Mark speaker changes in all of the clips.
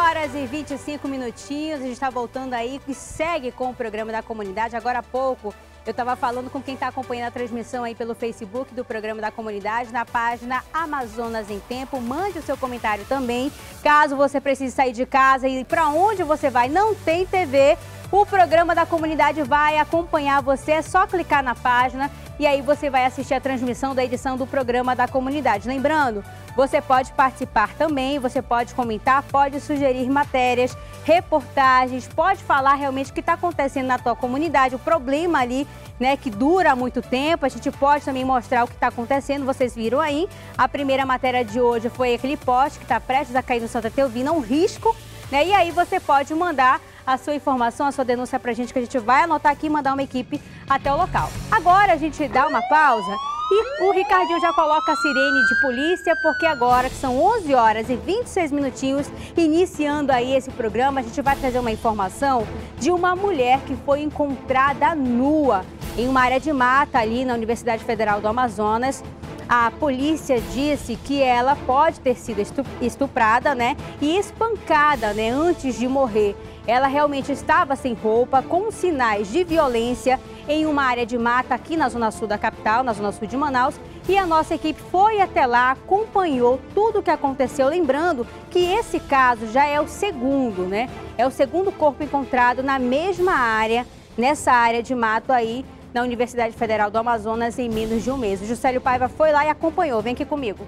Speaker 1: horas e 25 minutinhos, a gente está voltando aí e segue com o programa da comunidade. Agora há pouco eu estava falando com quem está acompanhando a transmissão aí pelo Facebook do programa da comunidade, na página Amazonas em Tempo. Mande o seu comentário também, caso você precise sair de casa e para onde você vai, não tem TV, o programa da comunidade vai acompanhar você, é só clicar na página e aí você vai assistir a transmissão da edição do programa da comunidade. Lembrando, você pode participar também, você pode comentar, pode sugerir matérias, reportagens, pode falar realmente o que está acontecendo na tua comunidade, o problema ali, né, que dura muito tempo. A gente pode também mostrar o que está acontecendo, vocês viram aí. A primeira matéria de hoje foi aquele poste que está prestes a cair no Santa Teovina, um risco, né? E aí você pode mandar a sua informação, a sua denúncia pra gente, que a gente vai anotar aqui e mandar uma equipe até o local. Agora a gente dá uma pausa e o Ricardinho já coloca a sirene de polícia, porque agora, que são 11 horas e 26 minutinhos, iniciando aí esse programa, a gente vai trazer uma informação de uma mulher que foi encontrada nua em uma área de mata ali na Universidade Federal do Amazonas. A polícia disse que ela pode ter sido estuprada, né, e espancada, né, antes de morrer. Ela realmente estava sem roupa, com sinais de violência, em uma área de mata aqui na zona sul da capital, na zona sul de Manaus. E a nossa equipe foi até lá, acompanhou tudo o que aconteceu. Lembrando que esse caso já é o segundo, né? É o segundo corpo encontrado na mesma área, nessa área de mato aí, na Universidade Federal do Amazonas, em menos de um mês. O Juscelio Paiva foi lá e acompanhou. Vem aqui comigo.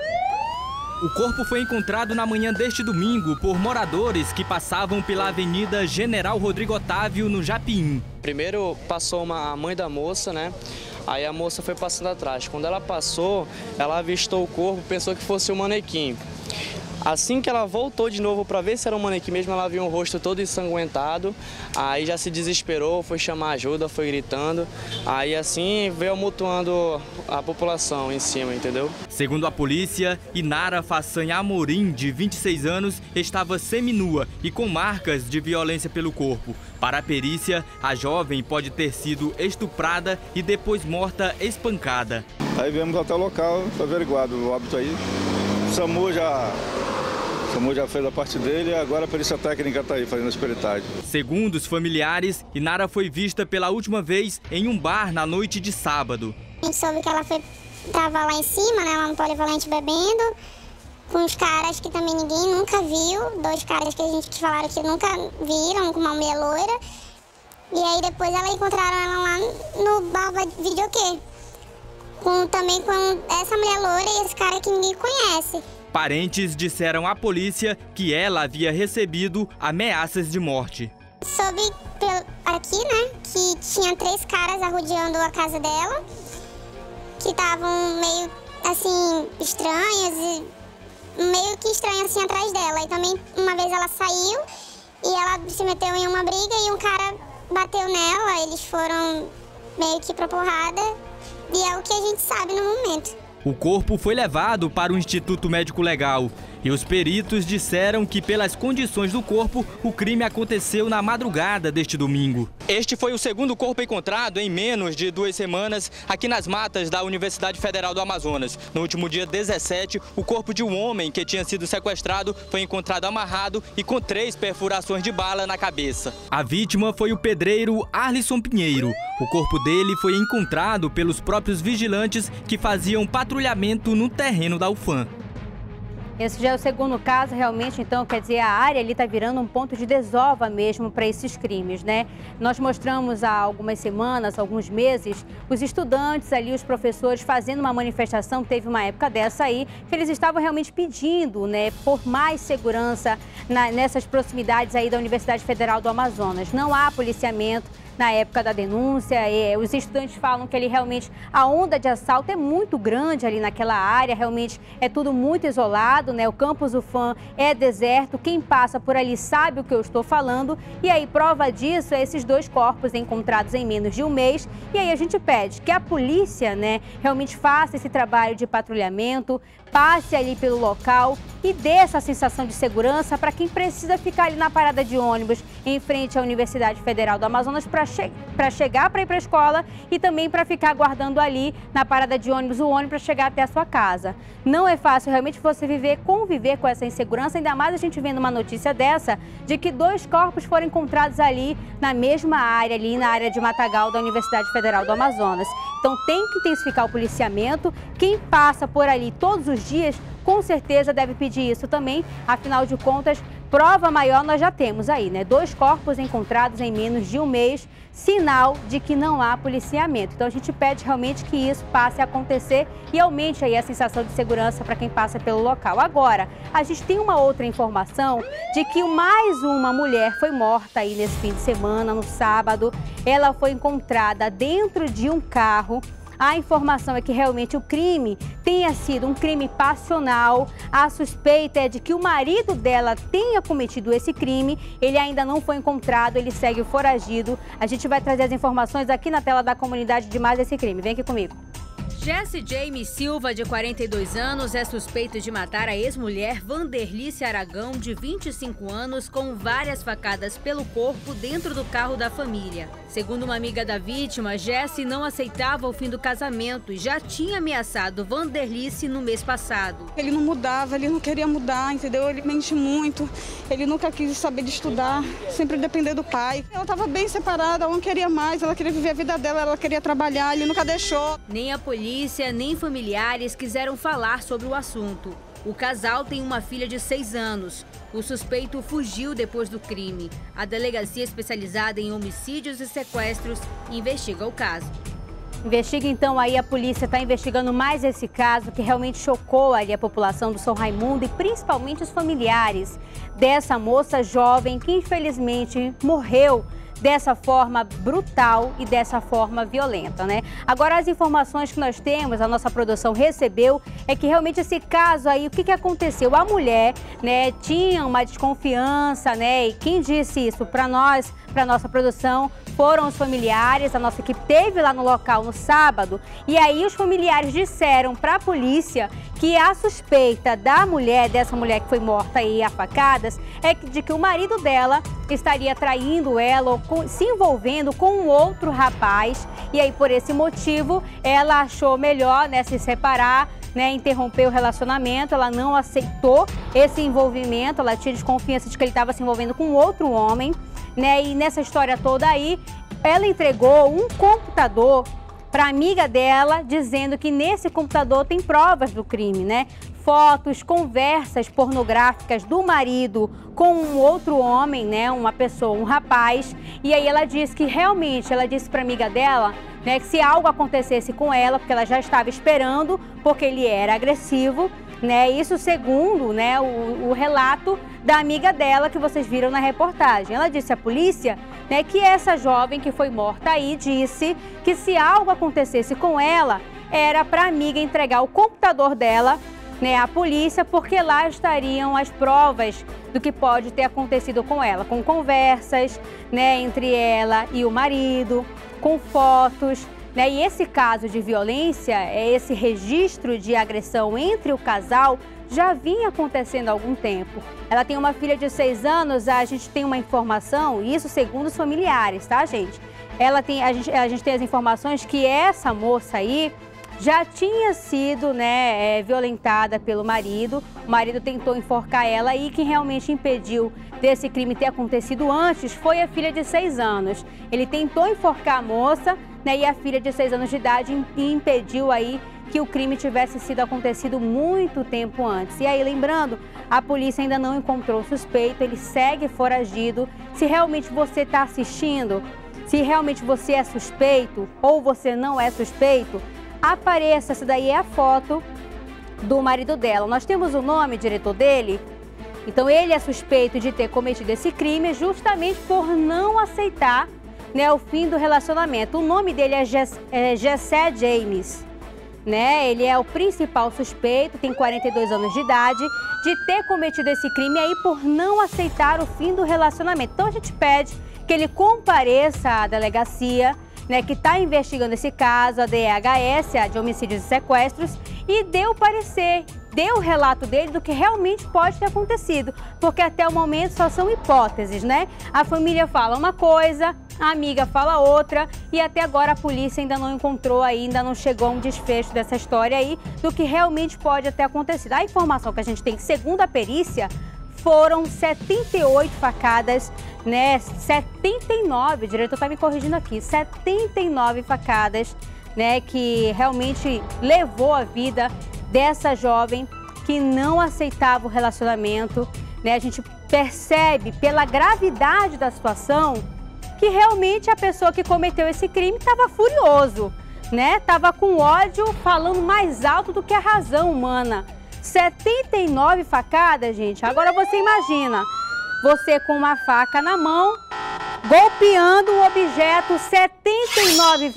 Speaker 2: O corpo foi encontrado na manhã deste domingo por moradores que passavam pela Avenida General Rodrigo Otávio, no Japim.
Speaker 3: Primeiro passou a mãe da moça, né? Aí a moça foi passando atrás. Quando ela passou, ela avistou o corpo, pensou que fosse um manequim. Assim que ela voltou de novo para ver se era um manequim mesmo, ela viu um rosto todo ensanguentado. Aí já se desesperou, foi chamar ajuda, foi gritando. Aí assim veio amontoando a população em cima, entendeu?
Speaker 2: Segundo a polícia, Inara Façanha Amorim, de 26 anos, estava seminua e com marcas de violência pelo corpo. Para a perícia, a jovem pode ter sido estuprada e depois morta espancada.
Speaker 4: Aí viemos até o local, foi averiguado o óbito aí. O SAMU já fez a parte dele e agora a perícia técnica está aí fazendo a esperitagem.
Speaker 2: Segundo os familiares, Inara foi vista pela última vez em um bar na noite de sábado.
Speaker 5: A gente soube que ela estava lá em cima, né, lá no polivalente bebendo, com uns caras que também ninguém nunca viu, dois caras que a gente falaram que nunca viram, com uma mulher loira. E aí depois encontraram ela lá no bar videokê, também com essa mulher loira e esse cara que ninguém conhece.
Speaker 2: Parentes disseram à polícia que ela havia recebido ameaças de morte.
Speaker 5: Soube aqui, né, que tinha 3 caras arrodeando a casa dela, que estavam meio, assim, estranhos e meio que estranhos, assim, atrás dela. E também, uma vez ela saiu e ela se meteu em uma briga e um cara bateu nela, eles foram meio que pra porrada e é o que a gente sabe no momento.
Speaker 2: O corpo foi levado para o Instituto Médico Legal e os peritos disseram que, pelas condições do corpo, o crime aconteceu na madrugada deste domingo. Este foi o segundo corpo encontrado em menos de 2 semanas aqui nas matas da Universidade Federal do Amazonas. No último dia 17, o corpo de um homem que tinha sido sequestrado foi encontrado amarrado e com 3 perfurações de bala na cabeça. A vítima foi o pedreiro Arlisson Pinheiro. O corpo dele foi encontrado pelos próprios vigilantes que faziam patrulhamento no terreno da UFAM.
Speaker 1: Esse já é o segundo caso, realmente, então, quer dizer, a área ali está virando um ponto de desova mesmo para esses crimes, né? Nós mostramos há algumas semanas, alguns meses, os estudantes ali, os professores fazendo uma manifestação, teve uma época dessa aí, que eles estavam realmente pedindo, né, por mais segurança nessas proximidades aí da Universidade Federal do Amazonas. Não há policiamento na época da denúncia, os estudantes falam que ali realmente a onda de assalto é muito grande ali naquela área, realmente é tudo muito isolado, né? O campus UFAM é deserto, quem passa por ali sabe o que eu estou falando, e aí prova disso é esses 2 corpos encontrados em menos de um mês, e aí a gente pede que a polícia, né, realmente faça esse trabalho de patrulhamento, passe ali pelo local e dê essa sensação de segurança para quem precisa ficar ali na parada de ônibus em frente à Universidade Federal do Amazonas para para chegar para ir para a escola e também para ficar aguardando ali na parada de ônibus, o ônibus para chegar até a sua casa. Não é fácil realmente você conviver com essa insegurança, ainda mais a gente vendo uma notícia dessa, de que 2 corpos foram encontrados ali na mesma área, ali na área de Matagal da Universidade Federal do Amazonas. Então tem que intensificar o policiamento. Quem passa por ali todos os dias, com certeza deve pedir isso também, afinal de contas, prova maior nós já temos aí, né? 2 corpos encontrados em menos de um mês, sinal de que não há policiamento. Então a gente pede realmente que isso passe a acontecer e aumente aí a sensação de segurança para quem passa pelo local. Agora, a gente tem uma outra informação de que mais uma mulher foi morta aí nesse fim de semana, no sábado. Ela foi encontrada dentro de um carro. A informação é que realmente o crime tenha sido um crime passional. A suspeita é de que o marido dela tenha cometido esse crime. Ele ainda não foi encontrado, ele segue foragido. A gente vai trazer as informações aqui na tela da comunidade de mais esse crime. Vem aqui comigo.
Speaker 6: Jesse James Silva, de 42 anos, é suspeito de matar a ex-mulher Vanderlice Aragão, de 25 anos, com várias facadas pelo corpo dentro do carro da família. Segundo uma amiga da vítima, Jesse não aceitava o fim do casamento e já tinha ameaçado Vanderlice no mês passado.
Speaker 7: Ele não mudava, ele não queria mudar, entendeu? Ele mente muito, ele nunca quis saber de estudar, sempre depender do pai. Ela estava bem separada, ela não queria mais, ela queria viver a vida dela, ela queria trabalhar, ele nunca deixou.
Speaker 6: Nem a polícia, nem familiares quiseram falar sobre o assunto. O casal tem uma filha de 6 anos. O suspeito fugiu depois do crime. A delegacia especializada em homicídios e sequestros investiga o caso.
Speaker 1: Investiga então aí, a polícia está investigando mais esse caso que realmente chocou ali a população do São Raimundo e principalmente os familiares dessa moça jovem que infelizmente morreu dessa forma brutal e dessa forma violenta, né? Agora, as informações que nós temos, a nossa produção recebeu, é que realmente esse caso aí, o que aconteceu? A mulher, né, tinha uma desconfiança, né? E quem disse isso para nós, para nossa produção, foram os familiares. A nossa equipe esteve lá no local no sábado e aí os familiares disseram para a polícia que a suspeita da mulher, dessa mulher que foi morta aí a facadas, é de que o marido dela estaria traindo ela ou se envolvendo com um outro rapaz. E aí, por esse motivo, ela achou melhor, né, se separar, né, interromper o relacionamento. Ela não aceitou esse envolvimento, ela tinha desconfiança de que ele estava se envolvendo com outro homem, né? E nessa história toda aí, ela entregou um computador para a amiga dela, dizendo que nesse computador tem provas do crime, né? Fotos, conversas pornográficas do marido com um outro homem, né? Uma pessoa, um rapaz. E aí ela disse que realmente, ela disse para a amiga dela, né, que se algo acontecesse com ela, porque ela já estava esperando, porque ele era agressivo, né? Isso segundo, né, o relato da amiga dela que vocês viram na reportagem. Ela disse à polícia, né, que essa jovem que foi morta aí disse que se algo acontecesse com ela, era para a amiga entregar o computador dela, né, à polícia, porque lá estariam as provas do que pode ter acontecido com ela, com conversas, né, entre ela e o marido, com fotos, né? E esse caso de violência, esse registro de agressão entre o casal, já vinha acontecendo há algum tempo. Ela tem uma filha de 6 anos, a gente tem uma informação, isso segundo os familiares, tá, gente? A gente tem as informações que essa moça aí já tinha sido, né, violentada pelo marido. O marido tentou enforcar ela e quem realmente impediu desse crime ter acontecido antes foi a filha de 6 anos. Ele tentou enforcar a moça, né, e a filha de 6 anos de idade impediu aí que o crime tivesse sido acontecido muito tempo antes. E aí, lembrando, a polícia ainda não encontrou o suspeito, ele segue foragido. Se realmente você está assistindo, se realmente você é suspeito ou você não é suspeito, apareça, essa daí é a foto do marido dela. Nós temos o nome, diretor, dele. Então ele é suspeito de ter cometido esse crime justamente por não aceitar, né, o fim do relacionamento. O nome dele é Jesse James, né? Ele é o principal suspeito, tem 42 anos de idade, de ter cometido esse crime aí por não aceitar o fim do relacionamento. Então a gente pede que ele compareça à delegacia, né, que está investigando esse caso, a DHS, a de homicídios e sequestros, e dê o parecer, dê o relato dele do que realmente pode ter acontecido, porque até o momento só são hipóteses, né? A família fala uma coisa, a amiga fala outra e até agora a polícia ainda não encontrou, ainda não chegou a um desfecho dessa história aí, do que realmente pode ter acontecido. A informação que a gente tem, segundo a perícia, foram 78 facadas, né? 79, o diretor está me corrigindo aqui, 79 facadas, né? Que realmente levou a vida dessa jovem que não aceitava o relacionamento, né? A gente percebe pela gravidade da situação que realmente a pessoa que cometeu esse crime estava furioso, né? Estava com ódio, falando mais alto do que a razão humana. 79 facadas, gente. Agora você imagina, você com uma faca na mão, golpeando um objeto 79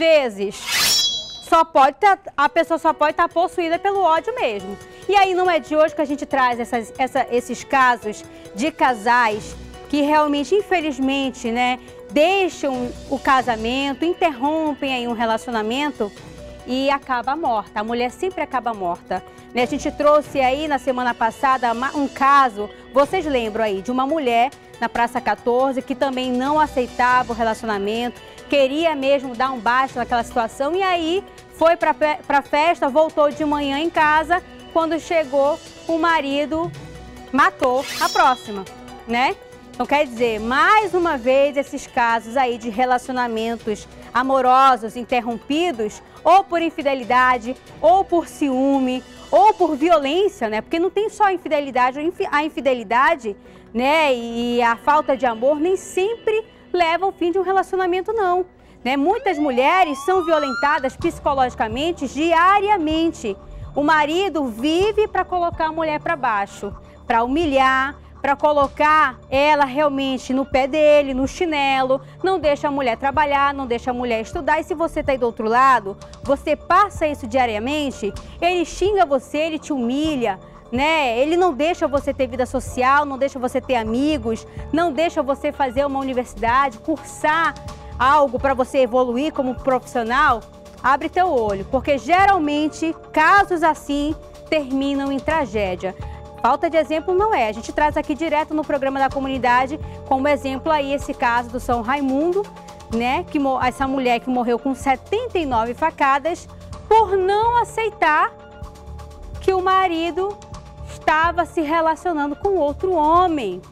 Speaker 1: vezes. A pessoa só pode estar possuída pelo ódio mesmo. E aí não é de hoje que a gente traz esses casos de casais que realmente, infelizmente, né, deixam o casamento, interrompem aí um relacionamento e acaba morta. A mulher sempre acaba morta. A gente trouxe aí na semana passada um caso, vocês lembram aí, de uma mulher na Praça 14 que também não aceitava o relacionamento, queria mesmo dar um basta naquela situação e aí foi para a festa, voltou de manhã em casa, quando chegou o marido matou a próxima, né? Então quer dizer, mais uma vez esses casos aí de relacionamentos amorosos interrompidos, ou por infidelidade, ou por ciúme, ou por violência, né? Porque não tem só a infidelidade, né? E a falta de amor nem sempre leva ao fim de um relacionamento, não. Né? Muitas mulheres são violentadas psicologicamente diariamente. O marido vive para colocar a mulher para baixo, para humilhar, para colocar ela realmente no pé dele, no chinelo, não deixa a mulher trabalhar, não deixa a mulher estudar. E se você está aí do outro lado, você passa isso diariamente, ele xinga você, ele te humilha, né? Ele não deixa você ter vida social, não deixa você ter amigos, não deixa você fazer uma universidade, cursar algo para você evoluir como profissional. Abre teu olho, porque geralmente casos assim terminam em tragédia. Falta de exemplo não é. A gente traz aqui direto no programa da comunidade como exemplo aí esse caso do São Raimundo, né? Essa mulher que morreu com 79 facadas por não aceitar que o marido estava se relacionando com outro homem,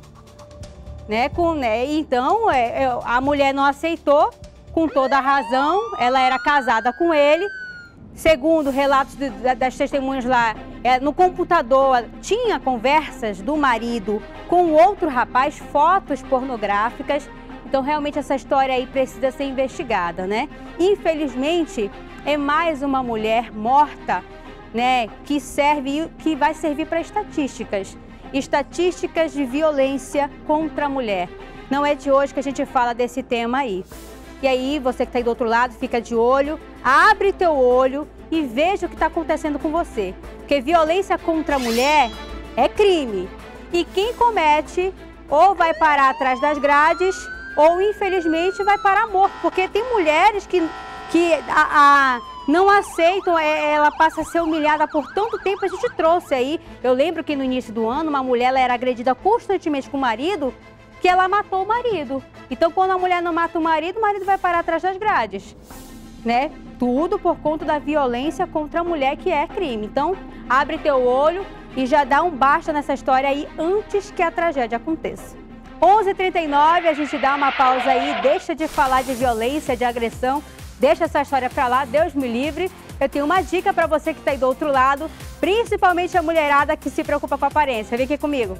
Speaker 1: né? Então a mulher não aceitou, com toda a razão, ela era casada com ele. Segundo relatos das testemunhas lá, no computador tinha conversas do marido com outro rapaz, fotos pornográficas. Então, realmente, essa história aí precisa ser investigada, né? Infelizmente, é mais uma mulher morta, né? Que vai servir para estatísticas de violência contra a mulher. Não é de hoje que a gente fala desse tema aí. E aí, você que está aí do outro lado, fica de olho, abre teu olho e veja o que está acontecendo com você. Porque violência contra a mulher é crime. E quem comete ou vai parar atrás das grades ou, infelizmente, vai parar morto. Porque tem mulheres que não aceitam, ela passa a ser humilhada por tanto tempo. A gente trouxe aí, eu lembro que no início do ano, uma mulher ela era agredida constantemente com o marido, que ela matou o marido. Então, quando a mulher não mata o marido vai parar atrás das grades, né? Tudo por conta da violência contra a mulher, que é crime. Então, abre teu olho e já dá um basta nessa história aí antes que a tragédia aconteça. 11h39, a gente dá uma pausa aí, deixa de falar de violência, de agressão, deixa essa história pra lá, Deus me livre. Eu tenho uma dica pra você que tá aí do outro lado, principalmente a mulherada que se preocupa com a aparência. Vem aqui comigo.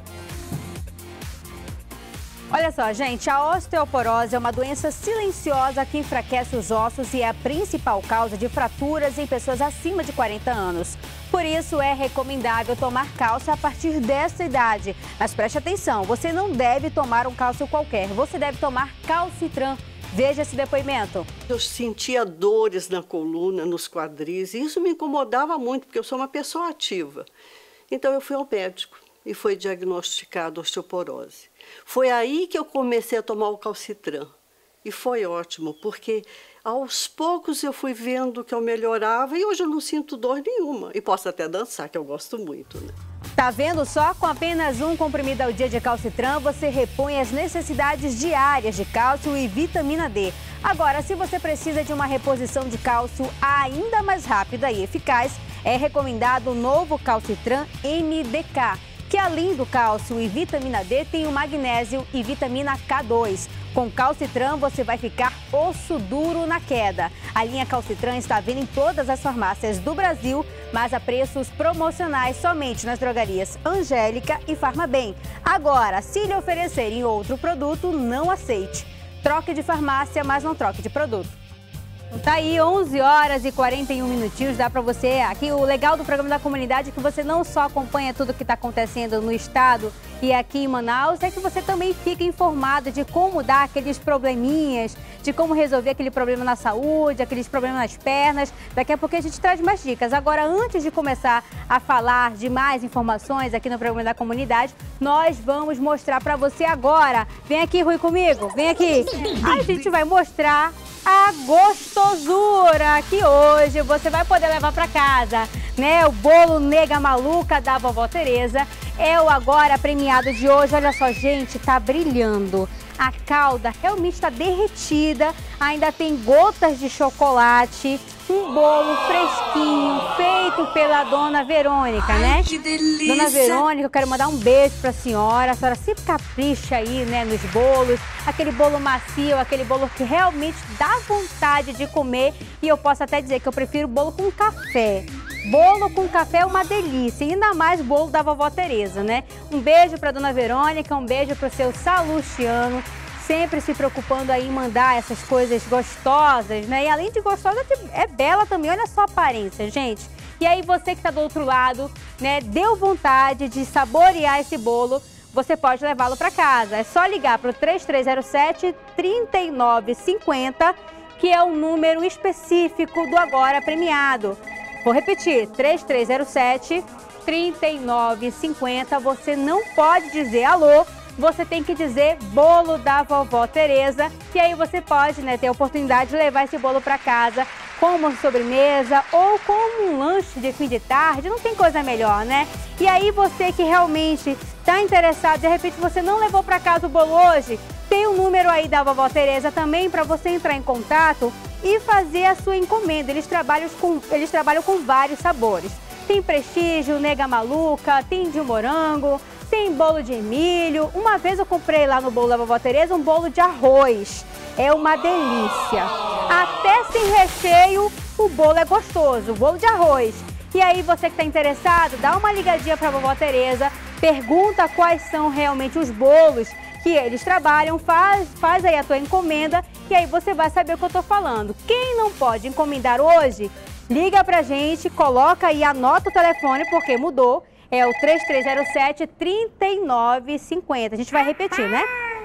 Speaker 1: Olha só, gente, a osteoporose é uma doença silenciosa que enfraquece os ossos e é a principal causa de fraturas em pessoas acima de 40 anos. Por isso, é recomendável tomar cálcio a partir dessa idade. Mas preste atenção, você não deve tomar um cálcio qualquer, você deve tomar Calcitran. Veja esse depoimento.
Speaker 8: Eu sentia dores na coluna, nos quadris, e isso me incomodava muito, porque eu sou uma pessoa ativa. Então, eu fui ao médico e foi diagnosticada osteoporose. Foi aí que eu comecei a tomar o Calcitran. E foi ótimo, porque Aos poucos eu fui vendo que eu melhorava e hoje eu não sinto dor nenhuma. E posso até dançar, que eu gosto muito, né?
Speaker 1: Tá vendo só? Com apenas um comprimido ao dia de Calcitran, você repõe as necessidades diárias de cálcio e vitamina D. Agora, se você precisa de uma reposição de cálcio ainda mais rápida e eficaz, é recomendado o novo Calcitran MDK, que além do cálcio e vitamina D, tem o magnésio e vitamina K2. Com Calcitran, você vai ficar osso duro na queda. A linha Calcitran está à venda em todas as farmácias do Brasil, mas a preços promocionais somente nas drogarias Angélica e Farmabem. Agora, se lhe oferecerem outro produto, não aceite. Troque de farmácia, mas não troque de produto. Tá aí, 11 horas e 41 minutinhos, dá para você... Aqui o legal do programa da comunidade é que você não só acompanha tudo o que está acontecendo no estado e aqui em Manaus, é que você também fica informado de como dar aqueles probleminhas, de como resolver aquele problema na saúde, aqueles problemas nas pernas. Daqui a pouco a gente traz mais dicas. Agora, antes de começar a falar de mais informações aqui no programa da comunidade, nós vamos mostrar para você agora. Vem aqui, Rui, comigo, vem aqui. A gente vai mostrar a gostosura que hoje você vai poder levar para casa, né? O bolo Nega Maluca da vovó Tereza é o agora premiado de hoje. Olha só, gente, tá brilhando. A calda realmente está derretida, ainda tem gotas de chocolate, um bolo fresquinho, feito pela dona Verônica, né? Que delícia! Dona Verônica, eu quero mandar um beijo para a senhora sempre capricha aí, né, nos bolos, aquele bolo macio, aquele bolo que realmente dá vontade de comer, e eu posso até dizer que eu prefiro bolo com café. Bolo com café é uma delícia, ainda mais bolo da vovó Tereza, né? Um beijo para dona Verônica, um beijo para o seu Salustiano, sempre se preocupando aí em mandar essas coisas gostosas, né? E além de gostosa, é bela também, olha só a aparência, gente. E aí você que está do outro lado, né, deu vontade de saborear esse bolo, você pode levá-lo para casa. É só ligar para o 3307-3950, que é o número específico do agora premiado. Vou repetir, 3307-3950. Você não pode dizer alô, você tem que dizer bolo da vovó Tereza. E aí você pode, né, ter a oportunidade de levar esse bolo para casa como sobremesa ou como um lanche de fim de tarde. Não tem coisa melhor, né? E aí você que realmente está interessado, de repente você não levou para casa o bolo hoje, tem o número aí da vovó Tereza também para você entrar em contato e fazer a sua encomenda. Eles trabalham com vários sabores. Tem Prestígio, Nega Maluca, tem de morango, tem bolo de milho. Uma vez eu comprei lá no bolo da vovó Tereza um bolo de arroz. É uma delícia. Até sem recheio, o bolo é gostoso, o bolo de arroz. E aí você que está interessado, dá uma ligadinha para a vovó Tereza, pergunta quais são realmente os bolos que eles trabalham, faz aí a tua encomenda e aí você vai saber o que eu tô falando. Quem não pode encomendar hoje, liga pra gente, coloca aí, anota o telefone porque mudou, é o 3307-3950. A gente vai repetir, né?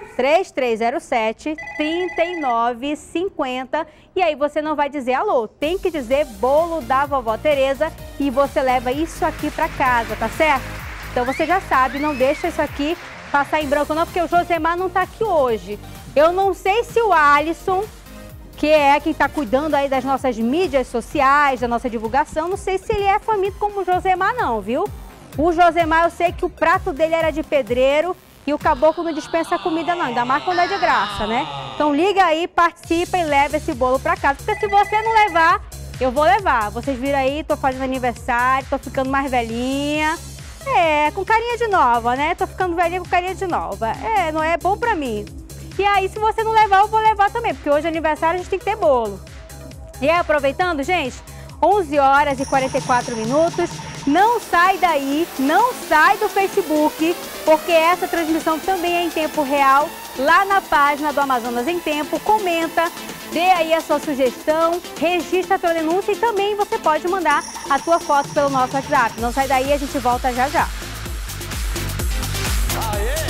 Speaker 1: 3307-3950 e aí você não vai dizer alô, tem que dizer bolo da vovó Tereza e você leva isso aqui pra casa, tá certo? Então você já sabe, não deixa isso aqui passar em branco não, porque o Josemar não tá aqui hoje. Eu não sei se o Alisson, que é quem tá cuidando aí das nossas mídias sociais, da nossa divulgação, não sei se ele é faminto como o Josemar não, viu? O Josemar, eu sei que o prato dele era de pedreiro e o caboclo não dispensa comida não, ainda mais quando é de graça, né? Então liga aí, participa e leva esse bolo pra casa, porque se você não levar, eu vou levar. Vocês viram aí, tô fazendo aniversário, tô ficando mais velhinha. É, com carinha de nova, né? Tô ficando velhinha com carinha de nova. É, não é bom pra mim. E aí, se você não levar, eu vou levar também, porque hoje é aniversário, a gente tem que ter bolo. E aí, aproveitando, gente, 11 horas e 44 minutos. Não sai daí, não sai do Facebook, porque essa transmissão também é em tempo real, lá na página do Amazonas em Tempo. Comenta, dê aí a sua sugestão, registra a tua denúncia e também você pode mandar a tua foto pelo nosso WhatsApp. Não sai daí, a gente volta já já.
Speaker 9: Aê!